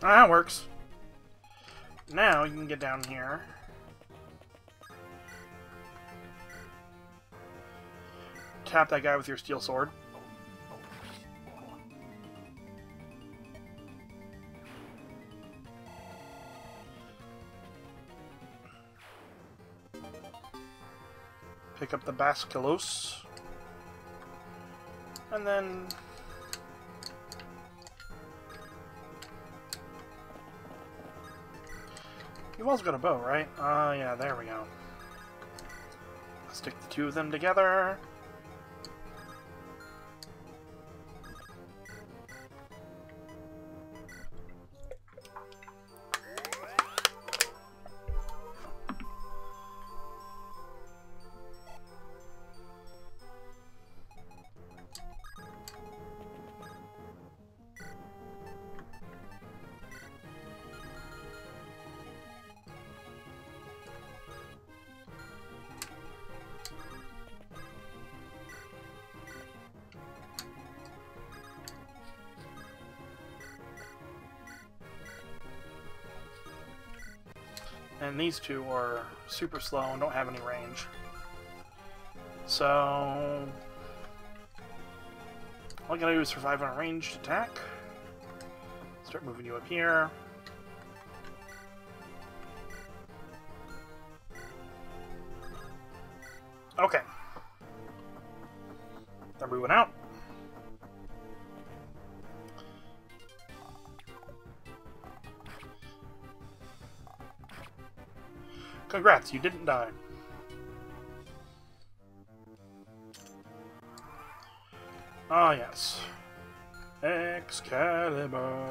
Ah, that works. Now you can get down here. Tap that guy with your steel sword. Pick up the Basculos. And then... You've also got a bow, right? Yeah, there we go. Stick the two of them together. And these two are super slow and don't have any range. So... all I gotta do is survive on a ranged attack. Start moving you up here. Okay. They're moving out. Congrats, you didn't die. Ah, yes. Excalibur.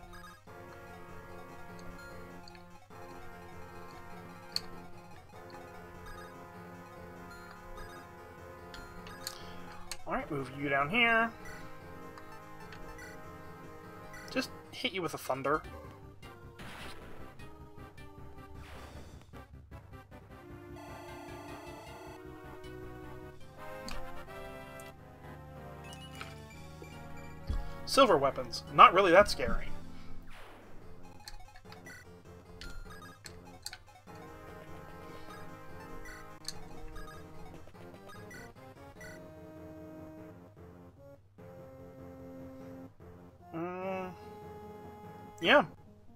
Alright, move you down here. Just hit you with a thunder. Silver weapons. Not really that scary. Yeah.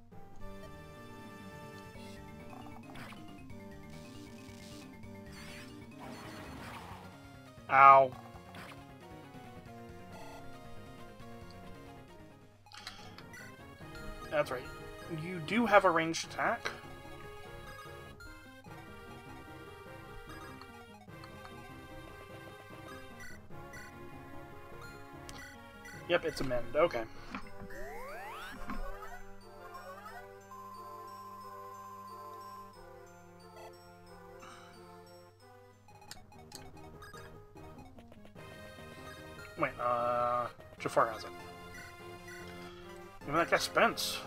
Ow. That's right. You do have a ranged attack. Yep, it's a mend. Okay. Wait, Jafar has it. Give me that guy Spence.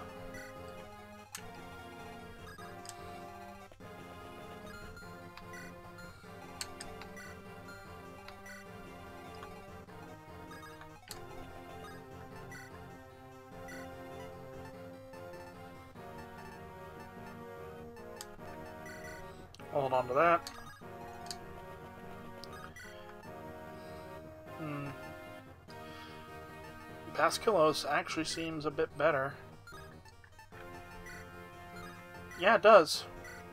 Hold on to that. Basculos actually seems a bit better. Yeah, it does.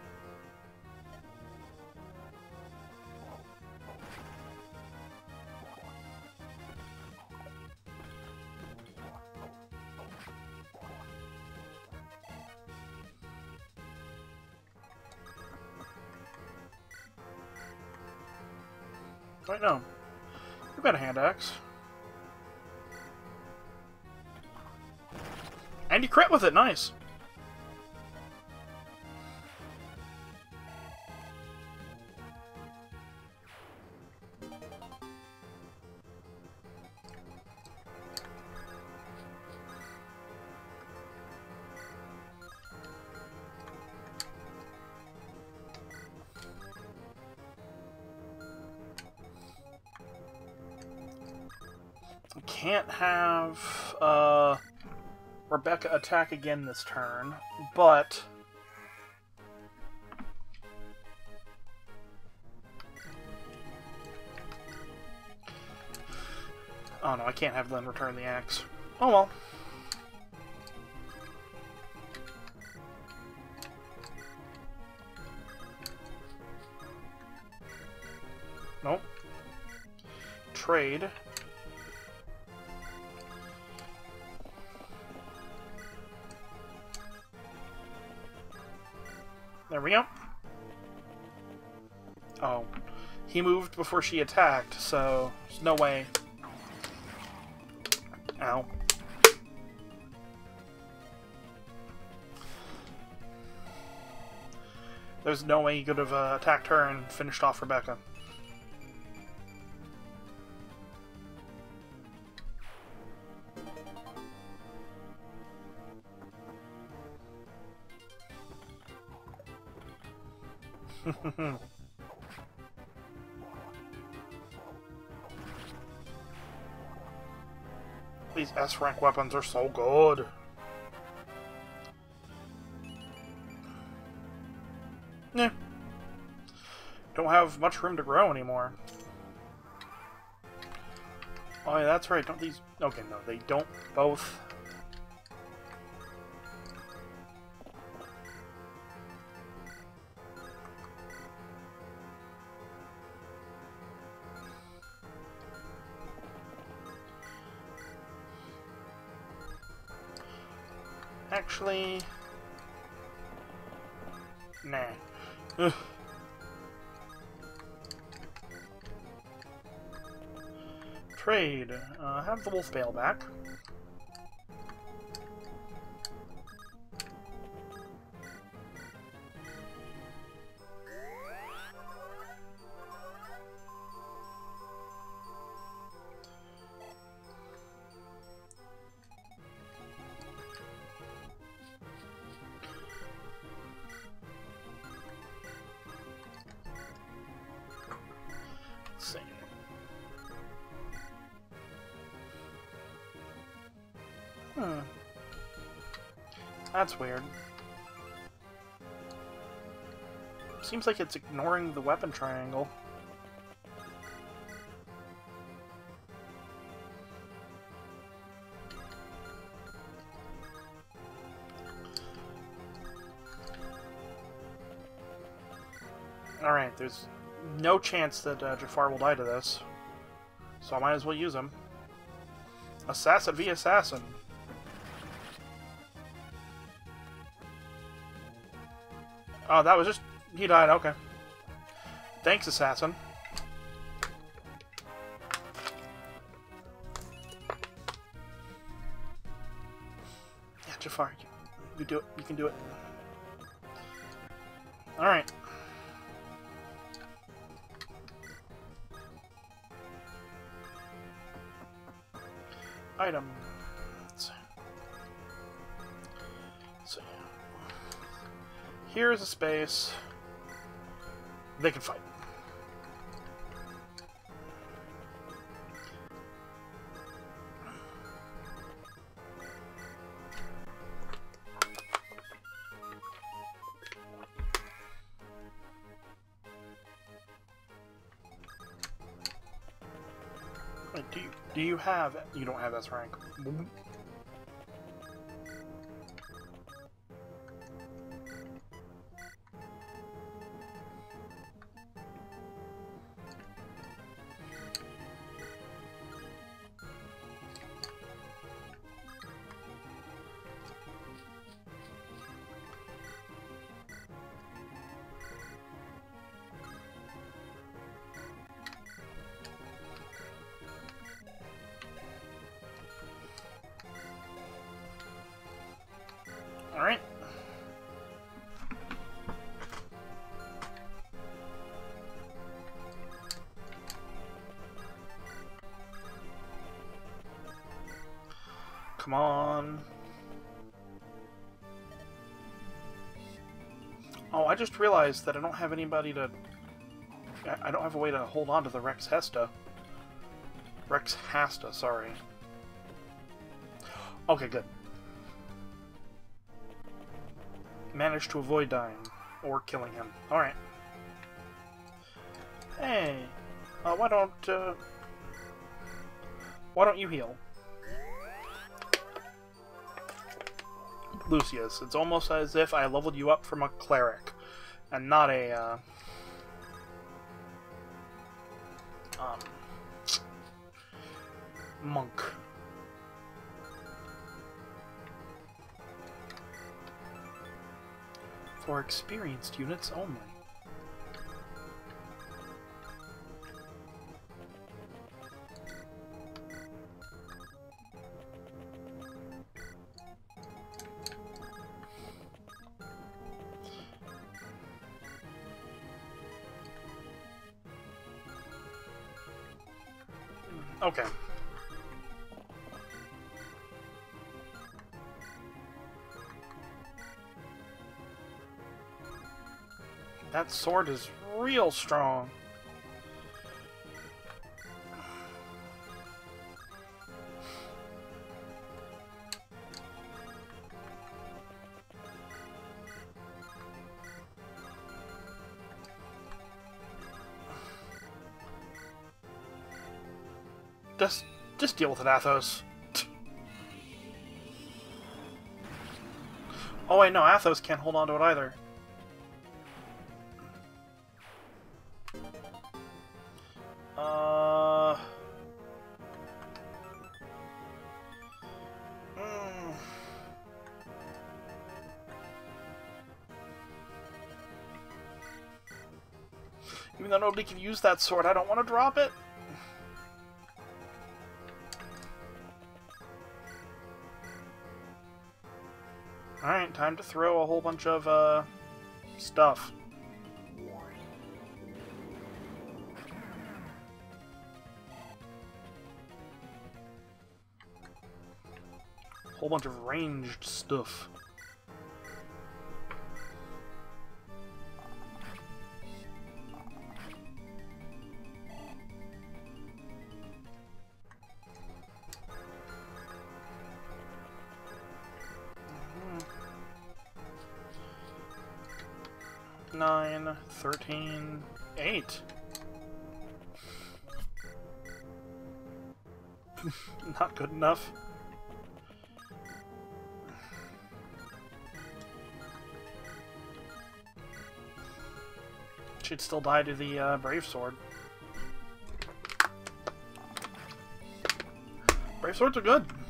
Wait, no. You've got a hand axe. And you crit with it, nice. We can't have, Rebecca attack again this turn, but... Oh no, I can't have them return the axe. Oh well. Nope. Trade. There we go. Oh. He moved before she attacked, so there's no way. Ow. There's no way he could have attacked her and finished off Rebecca. These S-rank weapons are so good. Yeah. Don't have much room to grow anymore. Oh yeah, that's right. Don't these... Okay, no, they don't both... Actually... Nah. Ugh. Trade. Have the wolf bale back. Let's see. That's weird. Seems like it's ignoring the weapon triangle. Alright, there's no chance that Jafar will die to this. So I might as well use him. Assassin v Assassin. Oh, that was just... He died, okay. Thanks, Assassin. Yeah, Jafar, you do it. You can do it. Alright. Item. So, here's a space. They can fight. Wait, do you have... You don't have S rank. Alright. Come on. Oh, I just realized that I don't have anybody to... I don't have a way to hold on to the Rex Hesta. Rex Hasta, sorry. Okay, good. managed to avoid dying. Or killing him. Alright. Hey, why don't you heal? Lucius, it's almost as if I leveled you up from a cleric, and not a, monk. For experienced units only. Okay. That sword is real strong. Just deal with it, Athos. Oh wait, no, Athos can't hold on to it either. Even though nobody can use that sword, I don't want to drop it. Alright, time to throw a whole bunch of, stuff. Whole bunch of ranged stuff. Nine, 13, 8. Not good enough. She'd still die to the Brave Sword. Brave Swords are good.